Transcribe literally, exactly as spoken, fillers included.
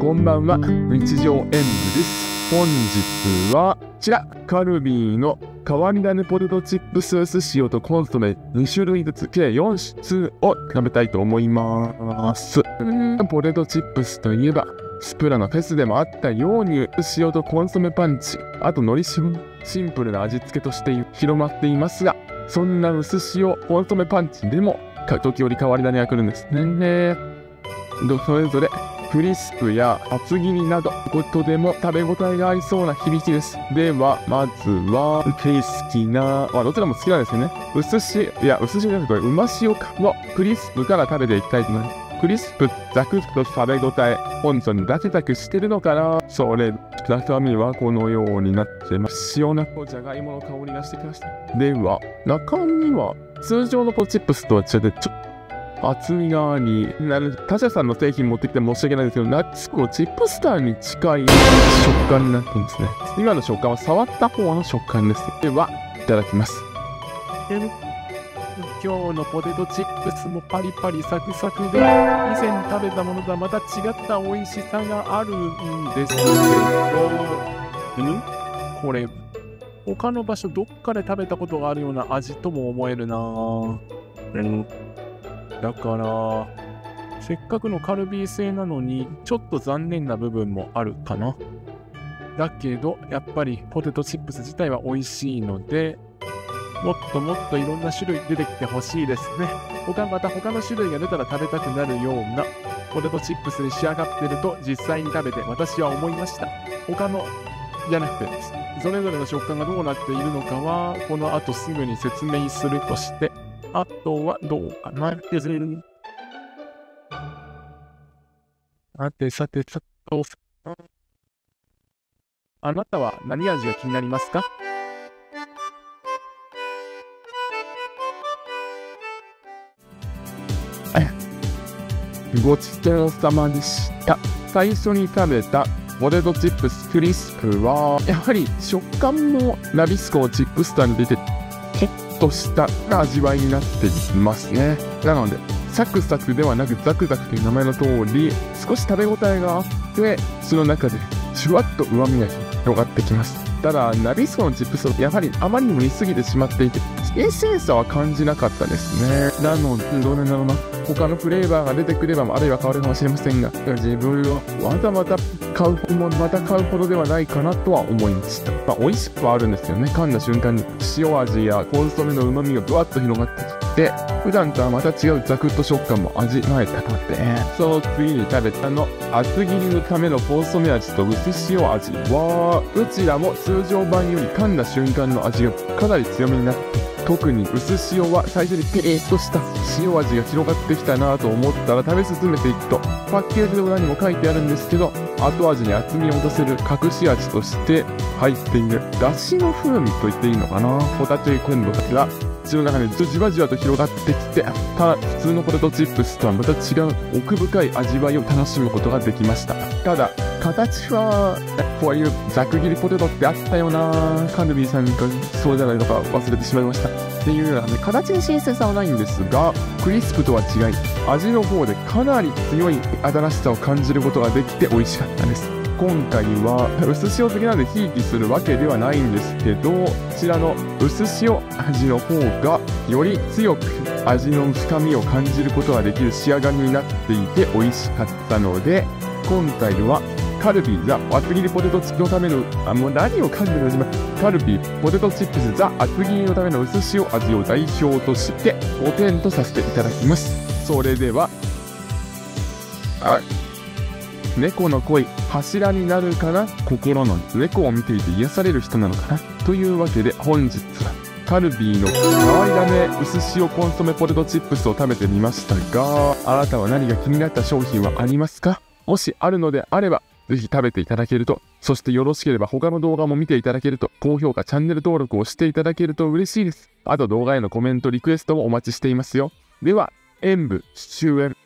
こんばんは、日常演舞です。本日はこちら、カルビーの変わり種ポテトチップス塩とコンソメに種類ずつ計よん種を食べたいと思います。ポテトチップスといえばスプラのフェスでもあったように塩とコンソメパンチ、あと海苔塩、シンプルな味付けとして広まっていますが、そんな薄塩コンソメパンチでも時折変わり種が来るんですね。それぞれクリスプや厚切りなどとても食べ応えがありそうな響きです。ではまずはケース好きな、まあ、どちらも好きなんですよね。薄塩いや薄塩じゃなくてうま塩のクリスプから食べていきたいと思います。クリスプザクッと食べ応え、本当にザクザクしてるのかな。それ中身はこのようになってます。塩納豆じゃがいもの香りがしてきました。では中身は通常のポテトチップスとは違ってちょっと厚みがあり、他社さんの製品持ってきて申し訳ないですけど、ナッツコチップスターに近い食感になってますね。今の食感は触った方の食感です。では、いただきます。今日のポテトチップスもパリパリサクサクで、以前食べたものとはまた違った美味しさがあるんですけど、んこれ、他の場所どっかで食べたことがあるような味とも思えるなぁ。うんだから、せっかくのカルビー製なのに、ちょっと残念な部分もあるかな。だけど、やっぱりポテトチップス自体は美味しいので、もっともっといろんな種類出てきてほしいですね。他また他の種類が出たら食べたくなるようなポテトチップスに仕上がってると実際に食べて私は思いました。他のじゃなくて、それぞれの食感がどうなっているのかは、この後すぐに説明するとして、あとはどうかな。さてさてさと、あなたは何味が気になりますか？ごちそうさまでした。最初に食べたポテトチップスクリスプは、やはり食感もナビスコチップスターに出てホッとした味わいになっていますね。なのでサクサクではなくザクザクという名前の通り、少し食べ応えがあって、その中でシュワッと旨味が広がってきます。ただナビスコのチップスはやはりあまりにも煮すぎてしまっていて、新鮮さは感じなかったですね。なのでどうなんだろうな、他のフレーバーが出てくればあるいは変わるかもしれませんが、自分はわざわざ買うほどまた買うほどではないかなとは思いました。まあ美味しくはあるんですよね。噛んだ瞬間に塩味やコンソメの旨味がブワッと広がってきて、普段とはまた違うザクッと食感も味わえたので、その次に食べたの厚切りのためのコンソメ味と薄塩味は、どちらも通常版より噛んだ瞬間の味がかなり強めになって、特に薄塩は最初にピリッとした塩味が広がってきたなと思ったら、食べ進めていくとパッケージの裏にも書いてあるんですけど、後味に厚みを出せる隠し味として入っているだしの風味と言っていいのかな。ホタテ昆布が口の中でじわじわと広がってきて、た普通のポテトチップスとはまた違う奥深い味わいを楽しむことができました。ただ形はこういうざく切りポテトってあったよな、カルビーさんがそうじゃないのか忘れてしまいましたっていうようなね、形に新鮮さはないんですが、クリスプとは違い味の方でかなり強い新しさを感じることができて美味しかったです。今回は薄塩好きなのでひいきするわけではないんですけど、こちらの薄塩味の方がより強く味の深みを感じることができる仕上がりになっていて美味しかったので、今回はカルビーザ厚切りポテトチップのための、あ、もう何を噛んでるの今カルビーポテトチップスザ厚切りのための薄塩味を代表としてごてんとさせていただきます。それでは、あ猫の恋柱になるかな。心の猫を見ていて癒される人なのかな。というわけで本日はカルビーの変わり種薄塩コンソメポテトチップスを食べてみましたが、あなたは何が気になった商品はありますか？もしあるのであればぜひ食べていただけると、そしてよろしければ他の動画も見ていただけると、高評価チャンネル登録をしていただけると嬉しいです。あと動画へのコメントリクエストもお待ちしていますよ。では演舞終演。